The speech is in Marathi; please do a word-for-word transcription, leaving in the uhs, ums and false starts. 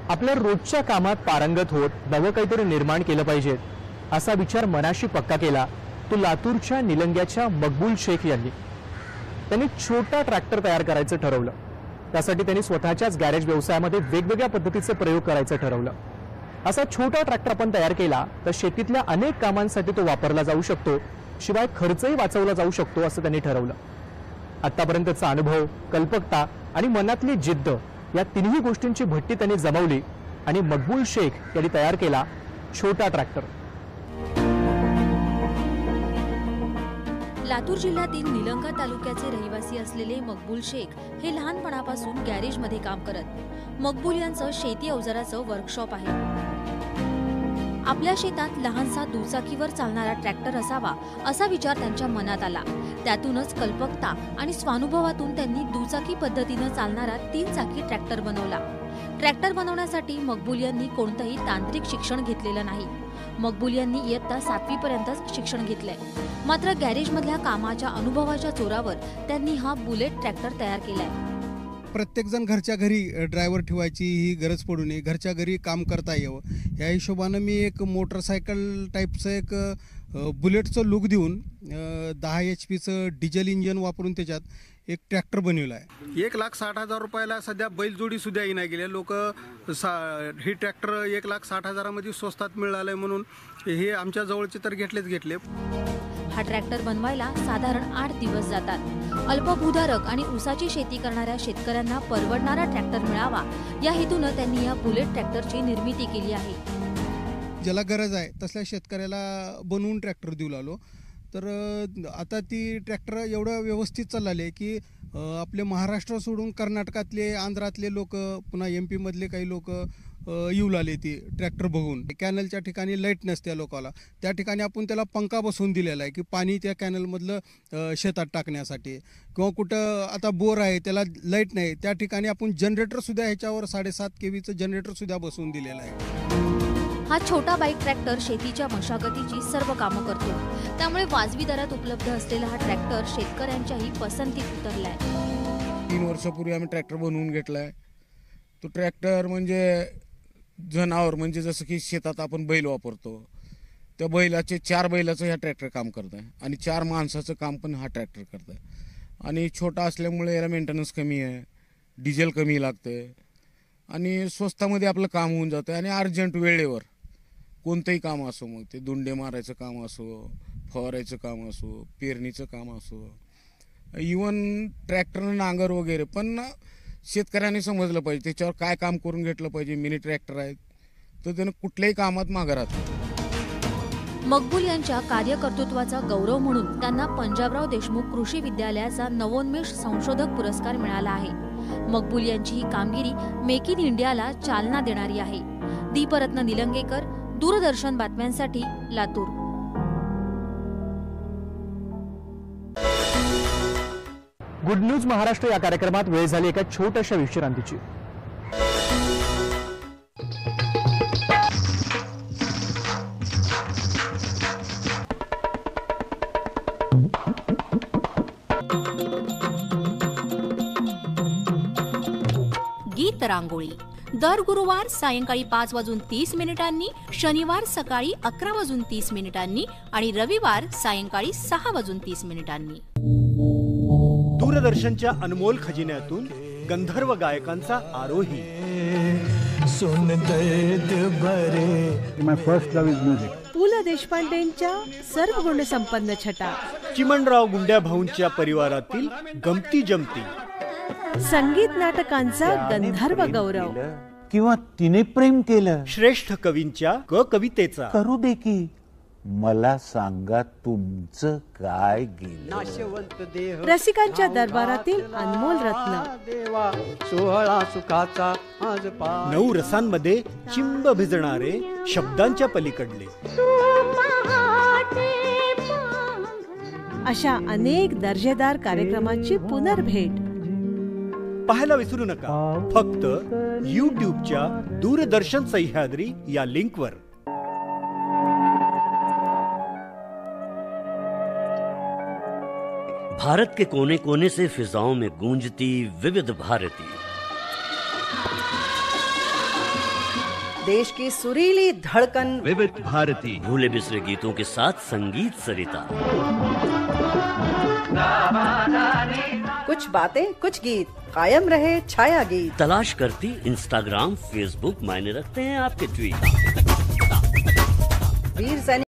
आपल्या रोजच्या कामात पारंगत होत नवं काहीतरी निर्माण केलं पाहिजे असा विचार मनाशी पक्का केला तो लातूरच्या निलंग्याच्या मकबूल शेख यांनी. त्यांनी छोटा ट्रॅक्टर तयार करायचं ठरवलं. त्यासाठी त्यांनी स्वतःच्याच गॅरेज व्यवसायामध्ये वेगवेगळ्या पद्धतीचे प्रयोग करायचं ठरवलं. असा छोटा ट्रॅक्टर आपण तयार केला तर शेतीतल्या अनेक कामांसाठी तो वापरला जाऊ शकतो, शिवाय खर्चही वाचवला जाऊ शकतो असं त्यांनी ठरवलं. आतापर्यंतचा अनुभव, कल्पकता आणि मनातली जिद्द या तिन्ही गोष्टींची भट्टी त्यांनी जमवली आणि मकबूल शेख यांनी तयार केला छोटा ट्रॅक्टर. लातूर जिल्ह्यातील निलंगा तालुक्याचे रहिवासी असलेले मकबूल शेख हे लहानपणापासून गॅरेजमध्ये काम करत. मकबूल यांचं शेती अवजाराचं वर्कशॉप आहे. आपल्या शेतात लहानसा दुचाकीवर चालणारा ट्रॅक्टर असावा असा विचार त्यांच्या मनात आला. त्यातूनच कल्पकता आणि स्वानुभवातून त्यांनी दुचाकी पद्धतीनं चालणारा तीन चाकी ट्रॅक्टर बनवला. ट्रॅक्टर बनवण्यासाठी मकबूल यांनी कोणतंही तांत्रिक शिक्षण घेतलेलं नाही. मकबूल यांनी इयत्ता सातवी पर्यंतच शिक्षण घेतलंय. मात्र गॅरेजमधल्या कामाच्या अनुभवाच्या जोरावर त्यांनी हा बुलेट ट्रॅक्टर तयार केलाय. प्रत्येकजण घरच्या घरी ड्रायव्हर ठेवायची ही गरज पडू नये, घरच्या घरी काम करता यावं या हिशोबानं मी एक मोटरसायकल टाईपचं एक बुलेटचं लुक देऊन दहा एच पीचं डिझेल इंजन वापरून त्याच्यात एक ट्रॅक्टर बनवला आहे. एक लाख साठ हजार रुपयाला सध्या बैलजोडी सुद्धा येईना गेले. लोक सा ही ट्रॅक्टर एक लाख साठ हजारामध्ये स्वस्तात मिळालंय म्हणून हे आमच्या जवळचे तर घेतलेच घेतले. हा ट्रॅक्टर बनवायला साधारण आठ दिवस जातात. अल्पभूधारक आणि ऊसाची शेती करणाऱ्या शेतकऱ्यांना परवडणारा ट्रॅक्टर मिळावा या हेतूनं त्यांनी या बुलेट ट्रॅक्टरची निर्मिती केली आहे. ज्याला गरज आहे तसल्या शेतकऱ्याला बनवून ट्रॅक्टर देऊ लागलो. तर आता ती ट्रॅक्टर एवढं व्यवस्थित चालले की आपले महाराष्ट्र सोडून कर्नाटकातले, आंध्रातले लोक, पुन्हा एम पी मधले काही लोक येऊ लागले ती ट्रॅक्टर बघून. कॅनलच्या ठिकाणी लाईट नसते लोकाला, त्या ठिकाणी आपण त्याला पंखा बसवून दिलेला आहे की पाणी त्या कॅनलमधलं शेतात टाकण्यासाठी. किंवा कुठं आता बोर आहे त्याला लाईट नाही, त्या ठिकाणी आपण जनरेटरसुद्धा ह्याच्यावर साडेसात के व्हीचं जनरेटरसुद्धा बसवून दिलेलं आहे. हा छोटा बाईक ट्रॅक्टर शेतीच्या मशागतीची सर्व कामं करतो. त्यामुळे वाजवी दरात उपलब्ध असलेला हा ट्रॅक्टर शेतकऱ्यांच्याही पसंतीत उतरलाय. तीन वर्षापूर्वी आम्ही ट्रॅक्टर बनवून घेतलाय. तो ट्रॅक्टर म्हणजे जनावर, म्हणजे जसं की शेतात आपण बैल वापरतो त्या बैलाचे चार बैलाचं ह्या ट्रॅक्टर काम करत आहे आणि चार माणसाचं काम पण हा ट्रॅक्टर करत आहे. आणि छोटा असल्यामुळे याला मेंटेनन्स कमी आहे, डिझेल कमी लागते आणि स्वस्तामध्ये आपलं काम होऊन जातं. आणि अर्जंट वेळेवर कोणतंही काम असो, मग ते दुंडे मारायचं काम असो, फवारायचं काम असो, पेरणीचं काम असो, इवन ट्रॅक्टरनं नांगर वगैरे, पण शेतकऱ्यांनी समजलं पाहिजे त्याच्यावर काय काम करून घेतलं पाहिजे. मिनी ट्रॅक्टर आहेत तर त्यानं कुठल्याही कामात मागं राहतं. मकबूल यांच्या कार्यकर्तृत्वाचा गौरव म्हणून त्यांना पंजाबराव देशमुख कृषी विद्यालयाचा नवोन्मेष संशोधक पुरस्कार मिळाला आहे. मकबूल यांची ही कामगिरी मेक इन इंडियाला चालना देणारी आहे. दीपरत्न निलंगेकर, दूरदर्शन बातम्यांसाठी, लातूर. गुड न्यूज महाराष्ट्र या कार्यक्रमात वेळ झाली एका छोट्याशा विश्रांतीची. गीत रांगोळी दर गुरुवार सायंकाळी पाच वाजून तीस मिनिटांनी, शनिवार सकाळी अकरा वाजून तीस मिनिटांनी आणि रविवार सायंकाळी सहा वाजून तीस मिनिटांनी. दूरदर्शनच्या अनमोल खजिन्यातून गंधर्व गायकांचा आरोही. पु ल देशपांडेंच्या सर्व गुणसंपन्न छटा, चिमणराव गुंड्या भाऊंच्या परिवारातील गमती जमती, संगीत नाटकांचा गंधर्व गौरव, किंवा तिने प्रेम केलं, श्रेष्ठ कवींच्या क कवितेचा करू दे की मला सांगा तुमचं काय गेलं. रसिकांच्या दरबारातील अनमोल रत्न, सोहळा सुखाचा आज पा, नऊ रसांमध्ये चिंब भिजणारे शब्दांच्या पलीकडले, अशा अनेक दर्जेदार कार्यक्रमांची पुनर्भेट पाहायला विसरू नका. फक्त यूट्यूबच्या दूरदर्शन सह्याद्री या लिंकवर. भारत के कोने कोने से फिजाओं में गूंजती विविध भारती. देश की सुरीली धड़कन विविध भारती, भूले बिसरे गीतों के साथ संगीत सरिता। कुछ बातें कुछ गीत, कायम रहे छाया गीत। तलाश करती इंस्टाग्राम फेसबुक, मायने रखते हैं आपके ट्वीट। वीर सैनिक